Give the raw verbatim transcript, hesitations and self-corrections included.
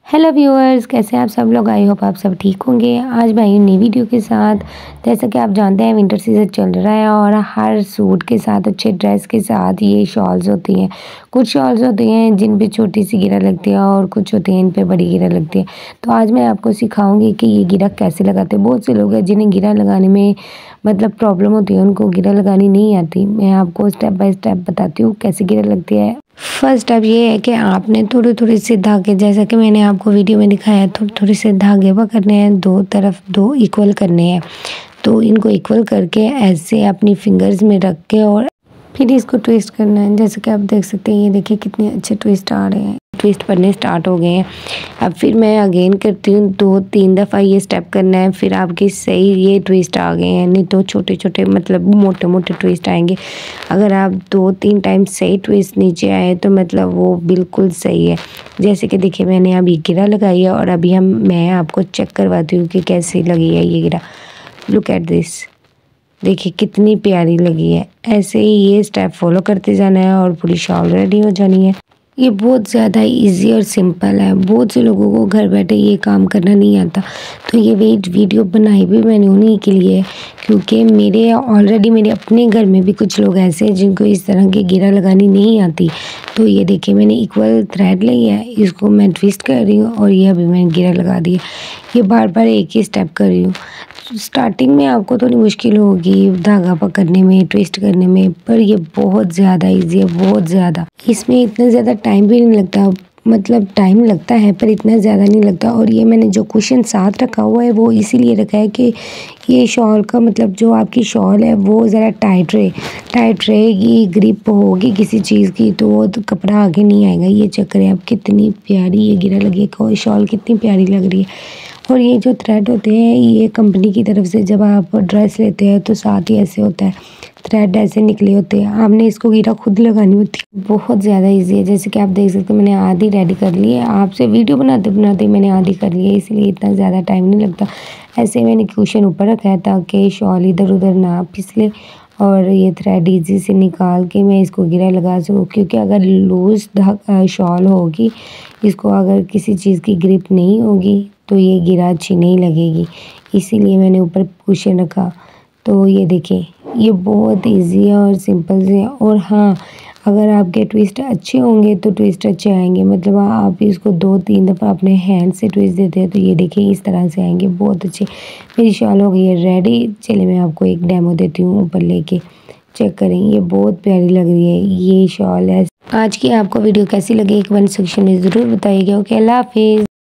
Hello viewers, कैसे हैं आप सब लोग। आई होप आप सब ठीक होंगे। आज मैं आई नई वीडियो के साथ। जैसा कि आप जानते हैं विंटर सीजन चल रहा है और हर सूट के साथ अच्छे ड्रेस के साथ ये शॉल्स होती हैं। कुछ शॉल्स होती हैं जिन पे छोटी सी गिरा लगती है और कुछ होती हैं इन पे बड़ी गिरा लगती है। तो आज मैं आपको सिखाऊंगी कि ये गिरा कैसे लगाते हैं। बहुत से लोग हैं जिन्हें गिरा लगाने में मतलब प्रॉब्लम होती है, उनको गिरा लगानी नहीं आती। मैं आपको स्टेप बाय स्टेप बताती हूँ कैसे गिरा लगती है। फर्स्ट स्टेप ये है कि आपने थोड़े थोड़े से धागे, जैसा कि मैंने आपको वीडियो में दिखाया है, थोड़े थोड़े से धागे पकड़ने हैं, दो तरफ दो इक्वल करने हैं। तो इनको इक्वल करके ऐसे अपनी फिंगर्स में रख के और फिर इसको ट्विस्ट करना है। जैसे कि आप देख सकते हैं, ये देखिए कितने अच्छे ट्विस्ट आ रहे हैं, ट्विस्ट पड़ने स्टार्ट हो गए हैं। अब फिर मैं अगेन करती हूँ, दो तीन दफ़ा ये स्टेप करना है, फिर आपके सही ये ट्विस्ट आ गए हैं। नहीं तो छोटे छोटे मतलब मोटे मोटे ट्विस्ट आएंगे। अगर आप दो तीन टाइम सही ट्विस्ट नीचे आए तो मतलब वो बिल्कुल सही है। जैसे कि देखिए मैंने अभी गिरा लगाई है और अभी हम मैं आपको चेक करवाती हूँ कि कैसी लगी है ये गिरा। लुक एट दिस, देखिए कितनी प्यारी लगी है। ऐसे ही ये स्टेप फॉलो करते जाना है और पूरी शॉल रेडी हो जानी है। ये बहुत ज़्यादा इजी और सिंपल है। बहुत से लोगों को घर बैठे ये काम करना नहीं आता। तो ये वेट वीडियो बनाई भी मैंने उन्हीं के लिए, क्योंकि मेरे ऑलरेडी मेरे अपने घर में भी कुछ लोग ऐसे हैं जिनको इस तरह की गिरा लगानी नहीं आती। तो ये देखिए मैंने इक्वल थ्रेड ली है, इसको मैं ट्विस्ट कर रही हूँ और ये अभी मैंने गिरा लगा दी है। ये बार बार एक ही स्टेप कर रही हूँ। स्टार्टिंग में आपको थोड़ी मुश्किल होगी धागा पकड़ने में, ट्विस्ट करने में, पर ये बहुत ज़्यादा इजी है, बहुत ज़्यादा। इसमें इतना ज़्यादा टाइम भी नहीं लगता, मतलब टाइम लगता है पर इतना ज़्यादा नहीं लगता। और ये मैंने जो कुशन साथ रखा हुआ है वो इसीलिए रखा है कि ये शॉल का मतलब जो आपकी शॉल है वो ज़रा टाइट रहे टाइट रहेगी, ग्रिप होगी किसी चीज़ की तो वो तो कपड़ा आगे नहीं आएगा। ये चेक करें आप, कितनी प्यारी ये गिरा लगी है, शॉल कितनी प्यारी लग रही है। और ये जो थ्रेड होते हैं ये कंपनी की तरफ से जब आप ड्रेस लेते हैं तो साथ ही ऐसे होता है, थ्रेड ऐसे निकले होते हैं। आपने इसको गिरा खुद लगानी होती है। बहुत ज़्यादा इजी है। जैसे कि आप देख सकते हैं मैंने आधी रेडी कर ली है। आपसे वीडियो बनाते बनाते मैंने आधी कर ली है, इसलिए इतना ज़्यादा टाइम नहीं लगता। ऐसे मैंने क्वेश्चन ऊपर रखा है ताकि शॉल इधर उधर ना फिसले और ये थ्रेड इजी से निकाल के मैं इसको गिरा लगा सकूँ। क्योंकि अगर लूज शॉल होगी, इसको अगर किसी चीज़ की ग्रिप नहीं होगी तो ये गिरा अच्छी नहीं लगेगी, इसीलिए मैंने ऊपर कुशन रखा। तो ये देखिए ये बहुत इजी है और सिंपल से है। और हाँ, अगर आपके ट्विस्ट अच्छे होंगे तो ट्विस्ट अच्छे आएंगे। मतलब आप इसको दो तीन दफ़ा अपने हैंड से ट्विस्ट देते हैं तो ये देखिए इस तरह से आएंगे, बहुत अच्छे। मेरी शॉल हो गई है रेडी। चलिए मैं आपको एक डेमो देती हूँ ऊपर लेके, चेक करें। ये बहुत प्यारी लग रही है ये शॉल है। आज की आपको वीडियो कैसी लगी एक कमेंट सेक्शन में ज़रूर बताइएगा। ओके, अल्लाह हाफिज़।